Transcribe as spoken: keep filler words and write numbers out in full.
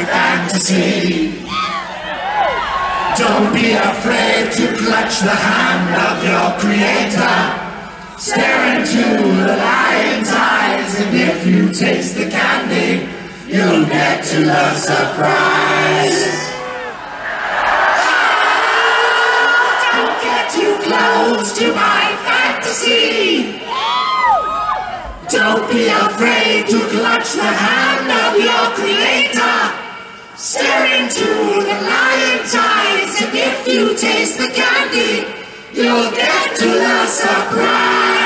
fantasy. Don't be afraid to clutch the hand of your creator. Stare into the lion's eyes, and if you taste the candy, you'll get to the surprise. Don't get too close to my fantasy. Don't be afraid to clutch the hand of your creator. Stare into the lion's eyes, and if you taste the candy, you'll get to the surprise.